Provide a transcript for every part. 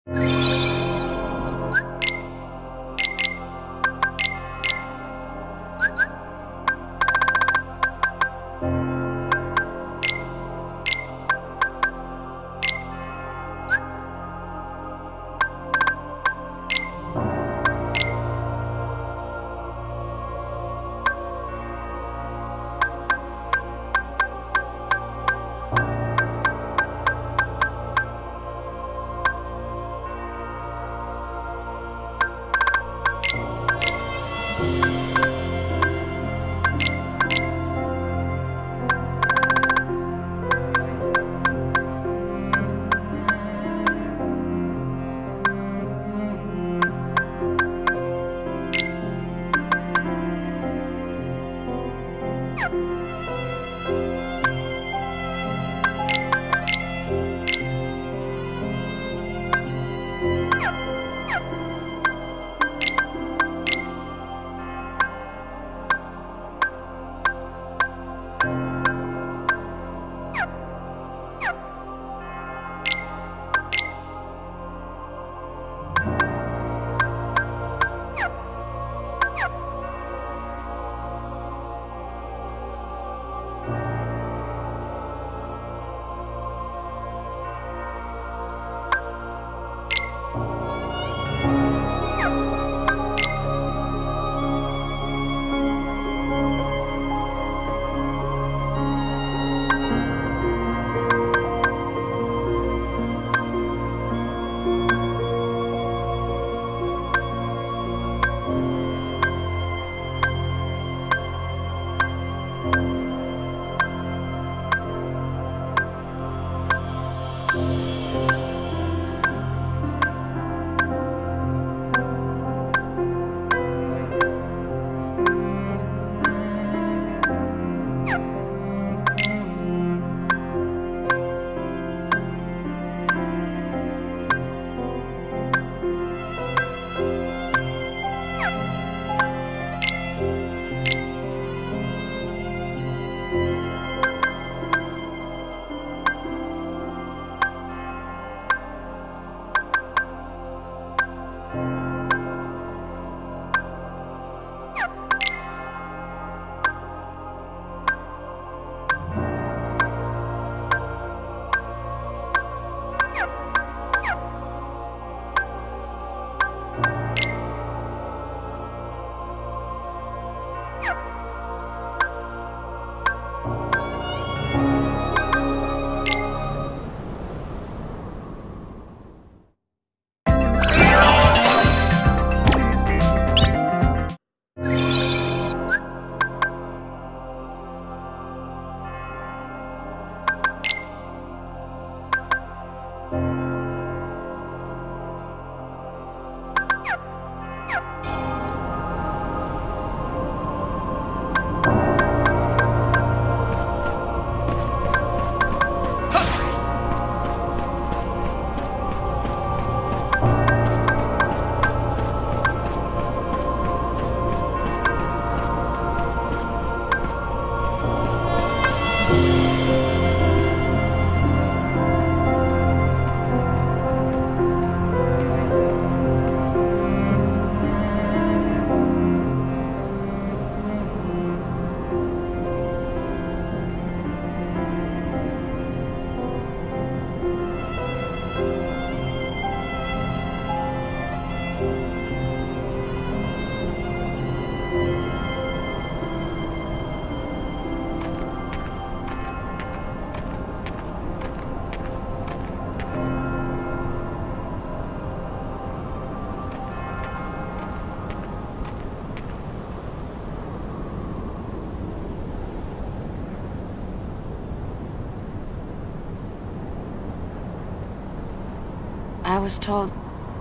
I was told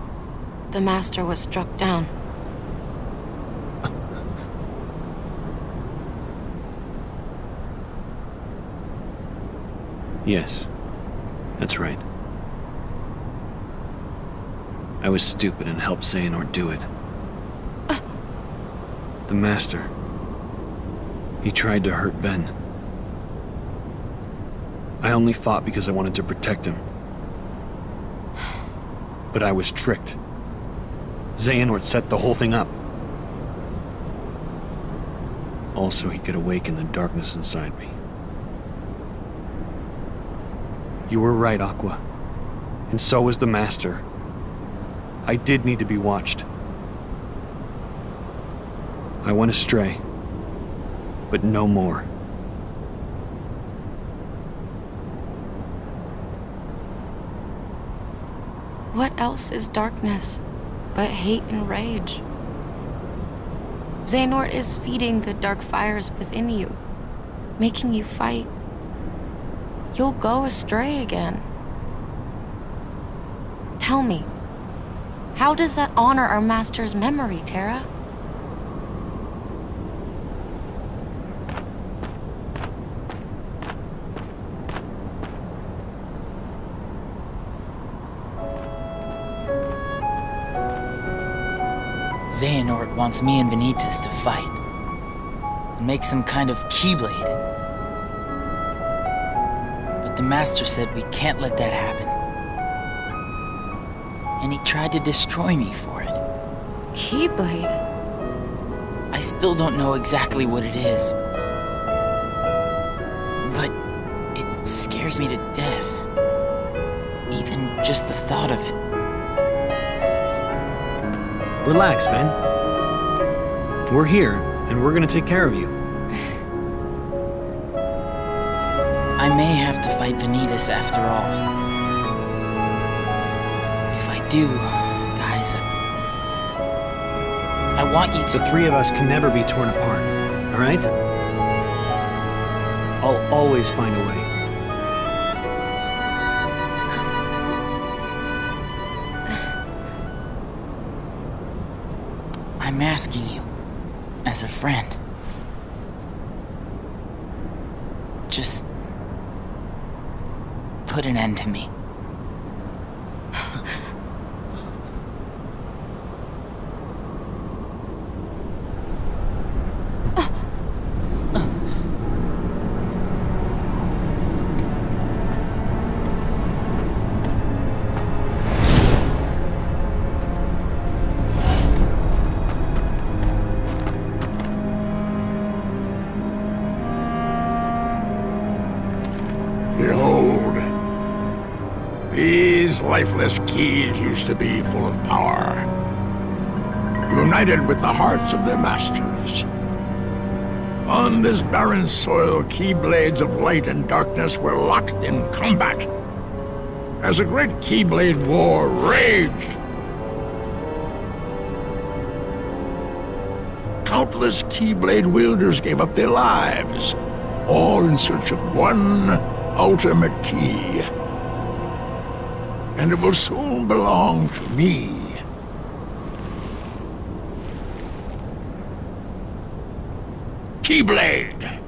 the Master was struck down. Yes, that's right. I was stupid and helped Xehanort do it. The Master. He tried to hurt Ven. I only fought because I wanted to protect him. But I was tricked. Xehanort set the whole thing up. Also, he could awaken the darkness inside me. You were right, Aqua. And so was the Master. I did need to be watched. I went astray. But no more. What else is darkness but hate and rage? Xehanort is feeding the dark fires within you, making you fight. You'll go astray again. Tell me, how does that honor our master's memory, Terra? Xehanort wants me and Vanitas to fight. And make some kind of Keyblade. But the Master said we can't let that happen. And he tried to destroy me for it. Keyblade? I still don't know exactly what it is. But it scares me to death. Even just the thought of it. Relax, man. We're here, and we're gonna take care of you. I may have to fight Vanitas after all. If I do, guys, I want you to... The three of us can never be torn apart, all right? I'll always find a way. I'm asking you, as a friend. Just put an end to me. Behold, these lifeless keys used to be full of power, united with the hearts of their masters. On this barren soil, Keyblades of light and darkness were locked in combat, as a great Keyblade war raged. Countless Keyblade wielders gave up their lives, all in search of one ultimate key. And it will soon belong to me. Keyblade!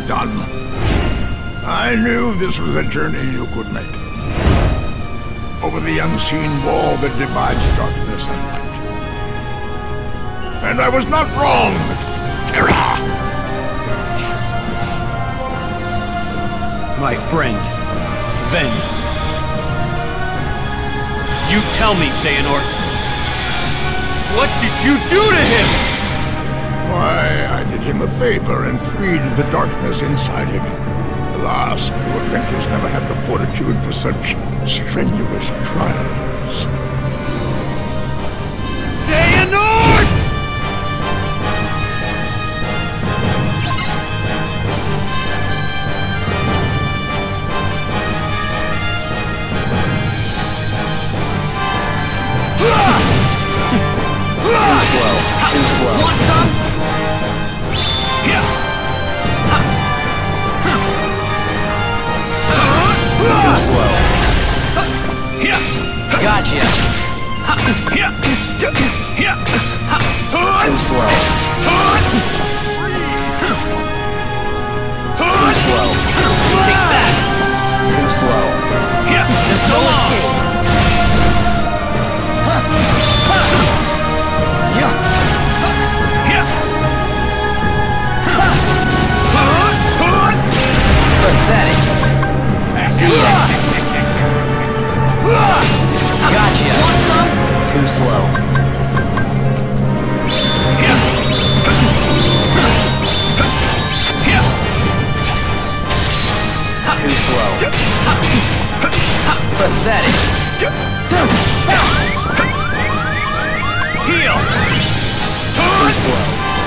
done. I knew this was a journey you could make. Over the unseen wall that divides darkness and light. And I was not wrong, Terra! My friend, Ven. You tell me, Xehanort. What did you do to him? Why, I did him a favor and freed the darkness inside him. Alas, you adventurers never have the fortitude for such strenuous trials. Xehanort! Too slow. Want some? Too slow. Gotcha. Too slow. Too slow. Take that. Too slow. There's no escape. Pathetic. See ya. Gotcha. Want some? Too slow. Too slow. Pathetic. Heal. Too slow.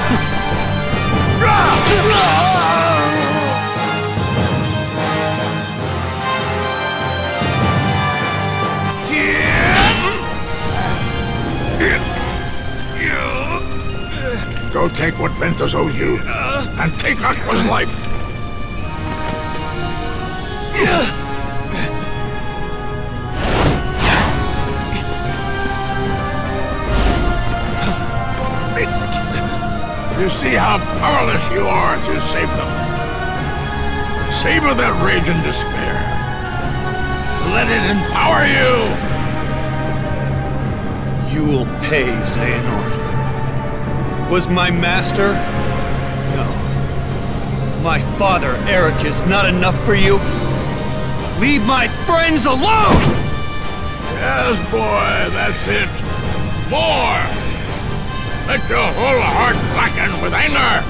Go take what Ventus owes you, and take Aqua's life. You see how powerless you are to save them. Savor that rage and despair. Let it empower you. You will pay, Xehanort. Was my master? No. My father, Eric, is not enough for you? Leave my friends alone! Yes, boy, that's it. More! Let your whole heart blacken with anger!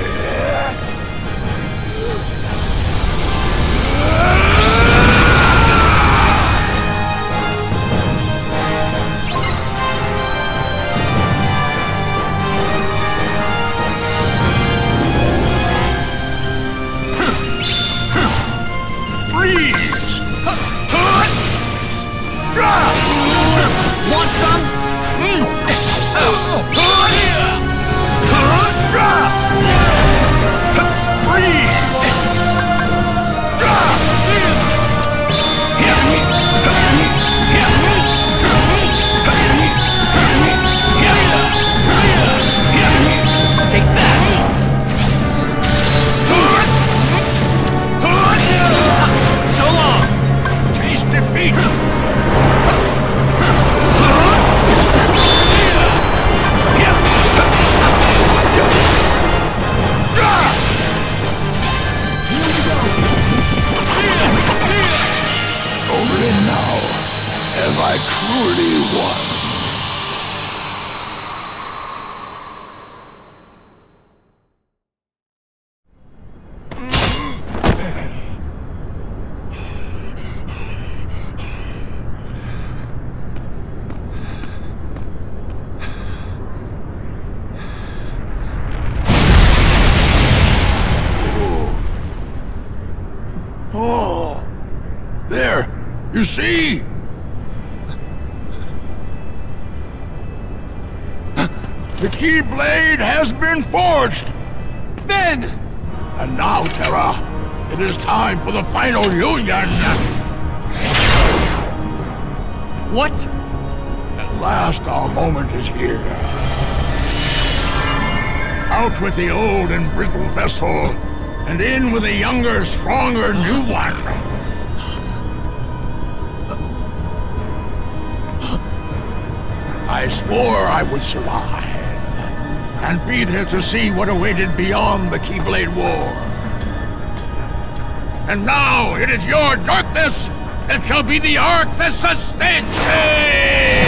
Want some? Take that. So long. Taste defeat! Only now have I truly won. Oh, there, you see? The Keyblade has been forged! Ven! And now, Terra, it is time for the final union! What? At last our moment is here. Out with the old and brittle vessel, and in with a younger, stronger new one. I swore I would survive, and be there to see what awaited beyond the Keyblade War. And now it is your darkness that shall be the arc that sustains me!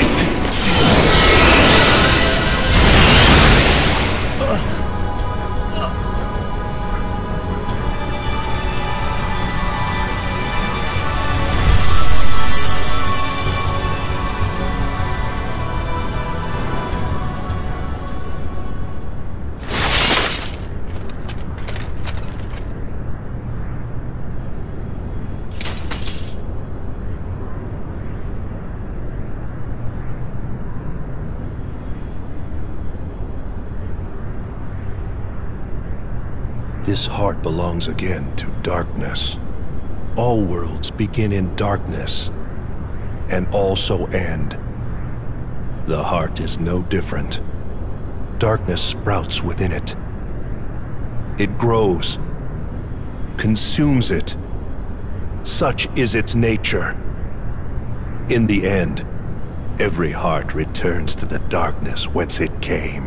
This heart belongs again to darkness. All worlds begin in darkness, and also end. The heart is no different. Darkness sprouts within it. It grows, consumes it. Such is its nature. In the end, every heart returns to the darkness whence it came.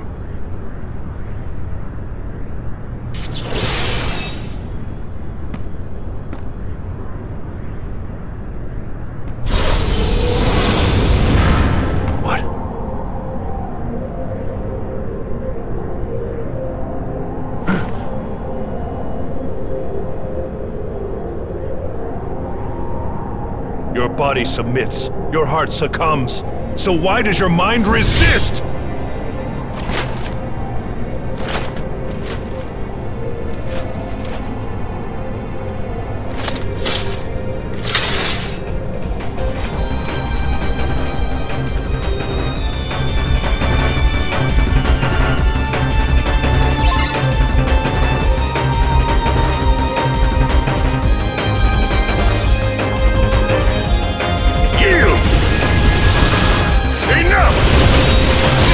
Your body submits, your heart succumbs. So why does your mind resist? Enough!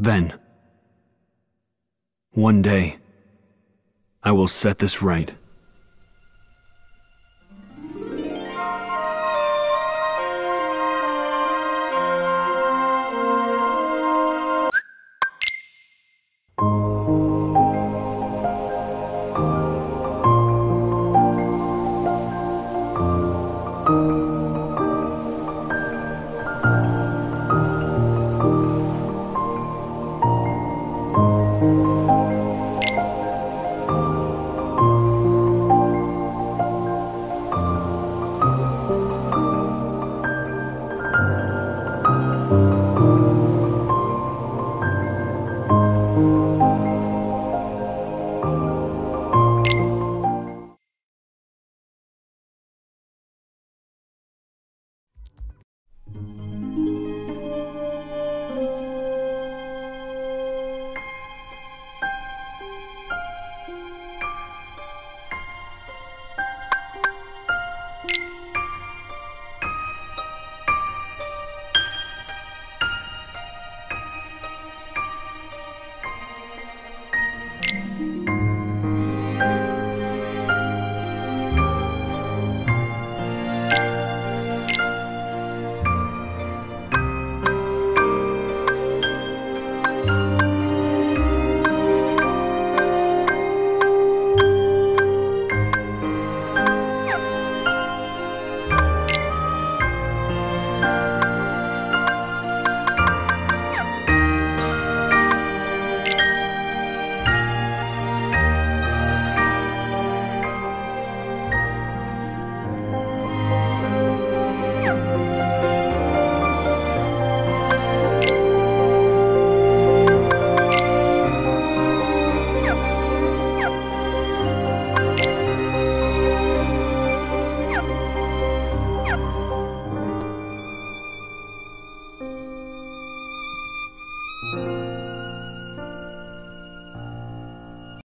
Then, one day, I will set this right.